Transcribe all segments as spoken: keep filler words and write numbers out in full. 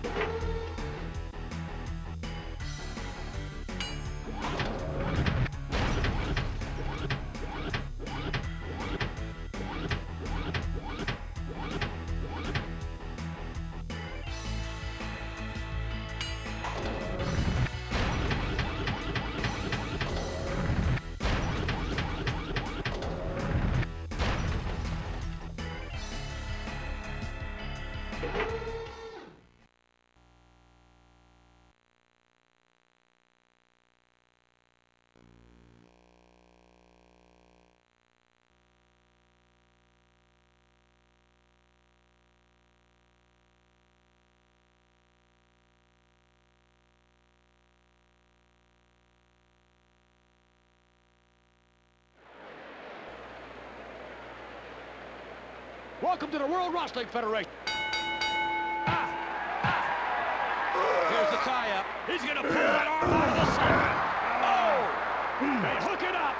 Welcome to the World Wrestling Federation. Ah, ah. Here's the tie-up. He's going to pull that arm out of the socket. Oh! They hook it up.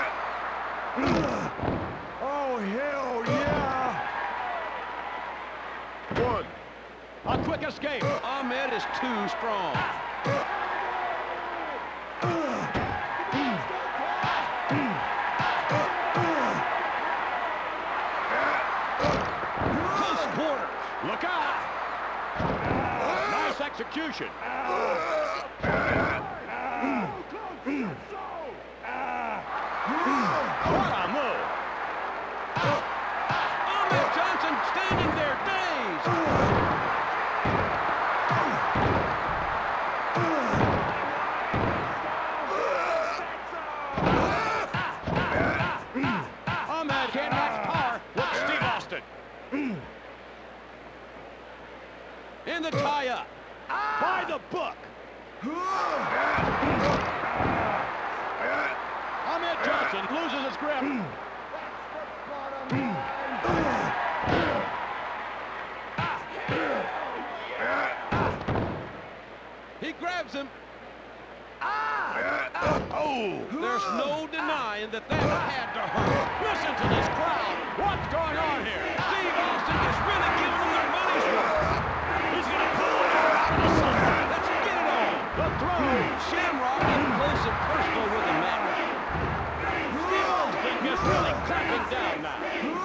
Oh, hell yeah! One. A quick escape. Ahmed is too strong. Look out! Nice execution. What a move! Ahmed Johnson standing there dazed. Ahmed can't match power with Steve Austin. In the tie-up. Ah! By the book. Ahmed Johnson loses his grip. He grabs him. Ah! Oh! There's no denying that that had to hurt. Listen to this crowd. What's going on here? Steve Austin is really giving them their money's worth. He's going to pull it out of the sun. Let's get it on. The throw. Shamrock in close and personal with the man. Steve Austin is really cracking down now.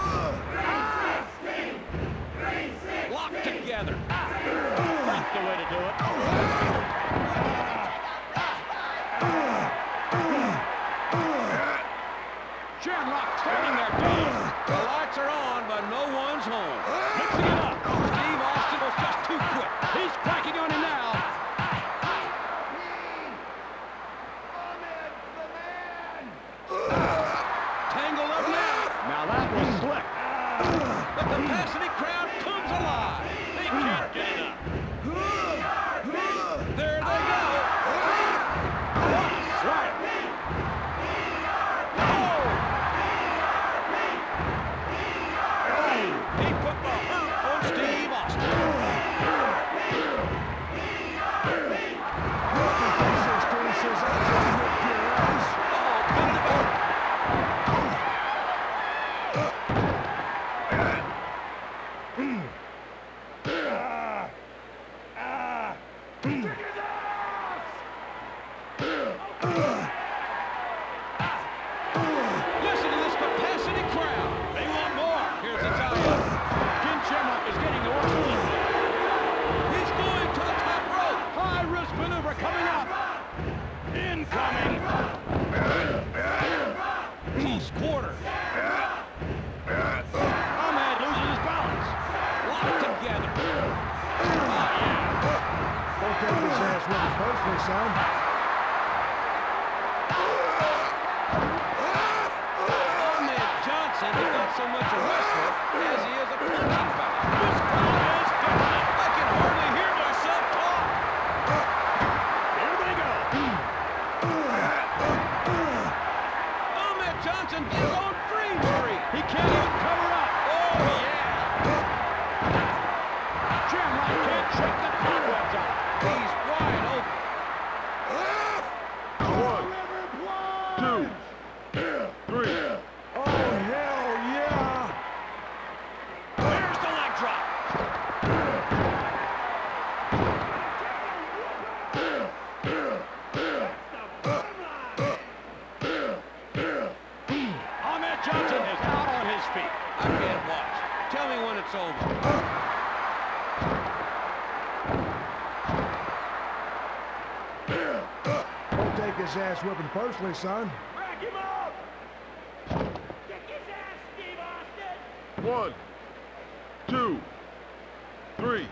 Locked together. That's the way to do it. Shamrock standing there dazed. The lights are on, but no one's home. Mixing it up. Steve Austin was just too quick. He's cracking on him now. Tangled up now. Now that was slick. The capacity crowd comes alive. They can't get it up. There they go. Right. He put the hurt on Steve Austin. Listen to this capacity crowd. They want more. Here's the tie-up. Ken Shamrock is getting the worst of it. He's going to the top rope. High-risk maneuver coming up. Incoming. Close quarter. Ahmed loses his balance. Locked together. Oh, yeah. Don't take his ass really personally, son. Ahmed Johnson is not so much a wrestler as he is a punching bag. This crowd is different. I can hardly hear myself talk. Here they go. Ahmed Johnson is on Dream Street. He can't even cover up. Oh, yeah. Shamrock can't shake the cobwebs out. He's wide open. One, two, three. Oh, hell yeah! There's the leg drop. this ass whipping personally, son. Back him up! Kick his ass, Steve Austin! One, two, three.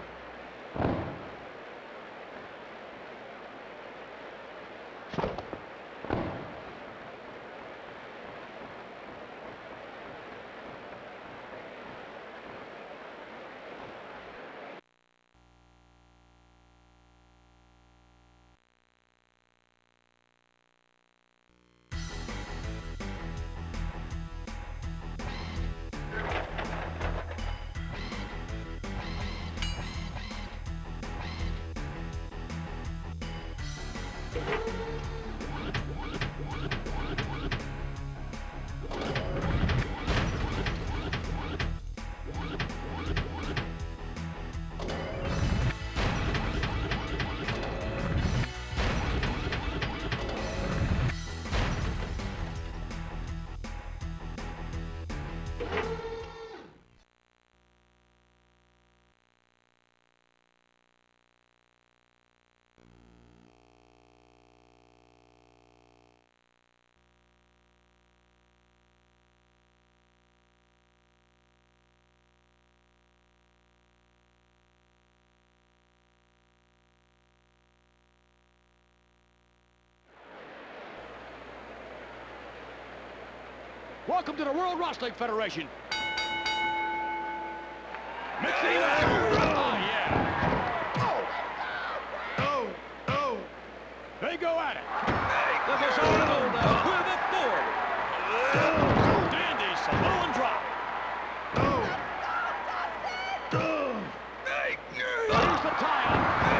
Welcome to the World Wrestling Federation. Mixing it up. Oh, yeah. Oh, oh. They go at it. Look at Samoa with authority. Dandy Samoan drop. Here's the tie-up.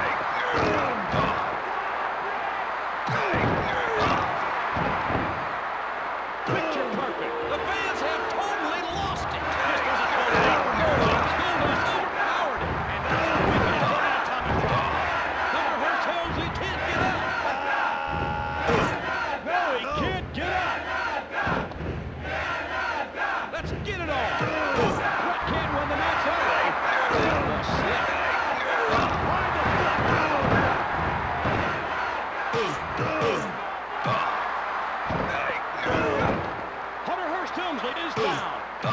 Picture perfect. The fans have totally lost it. This doesn't hold it. Goldust overpowered it. And now the wicked is on an atomic drop. Hunter Hearst tells he can't get out. No, he can't get out. Let's get it on. Brett can't run the match that way. Oh, shit. Find the Hunter Hearst Helmsley is down.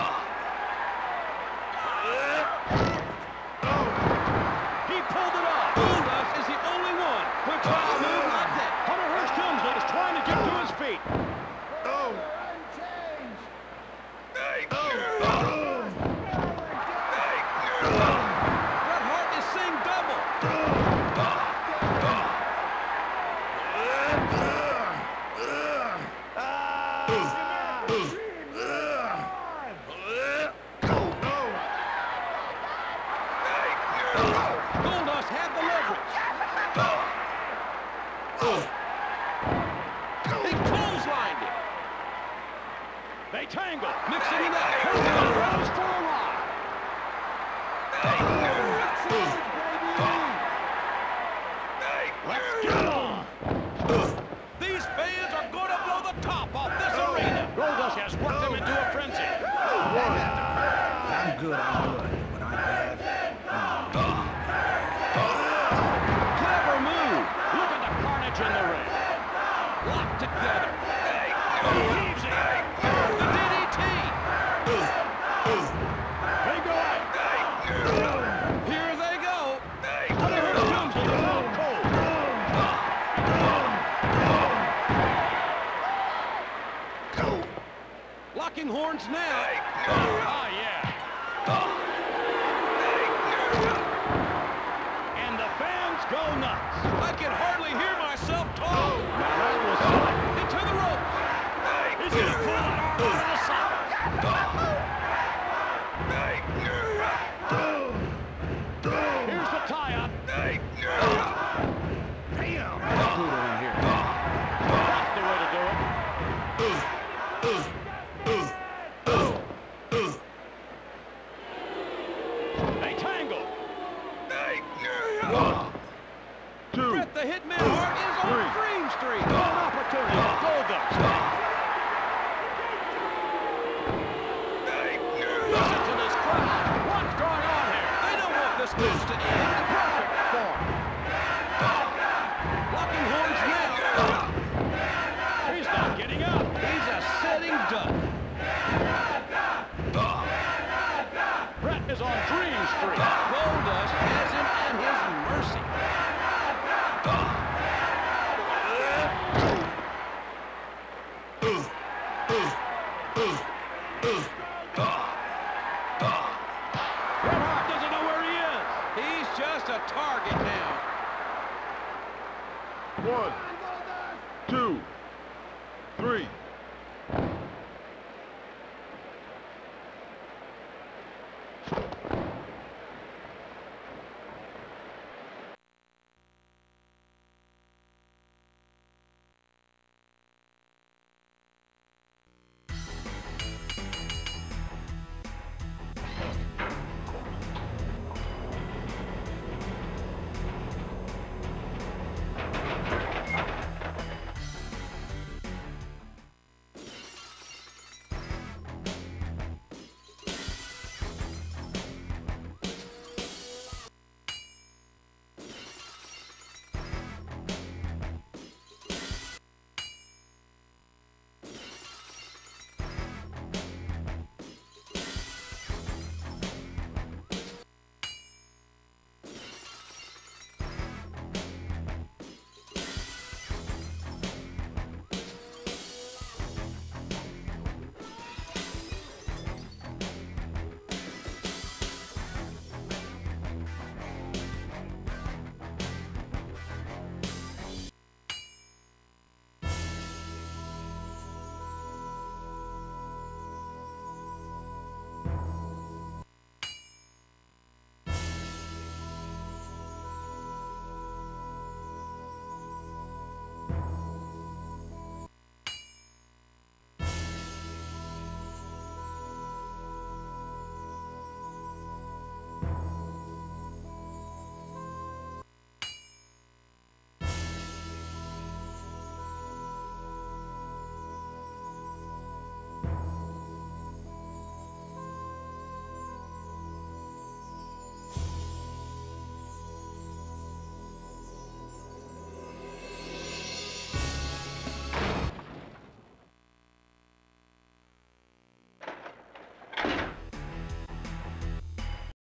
He pulled it off. Goldust is the only one who tried to move like that. Hunter Hearst Helmsley is trying to get to his feet. Bret Hart is seeing double. Goldust had the leverage. He clotheslined it. They tangle, mixing it up. Goldust runs for a while. Let's get on. These fans are going to blow the top off this arena. Goldust has worked them into a frenzy. I'm good, I'm good. But I'm bad. Clever move. Look at the carnage in the ring. Locked together. Heaves it. The D D T. They go out. Here they go. Hunter Hearst Helmsley is out cold. Locking horns now. Ah, yeah. And the fans go nuts. I can hardly hear myself talk. Now that was slick. Into the ropes. He's going to pull an arm out of the socket. Here's the tie-up. Damn. That's brutal in here. That's the way to do it. They tangle. One, two, Bret the Hitman Hart is on Dream Street. An opportunity for Goldust. Listen to this crowd. What's going on here? They don't want this match to end. Perfect form. Locking horns now. just a target now. One, two, three.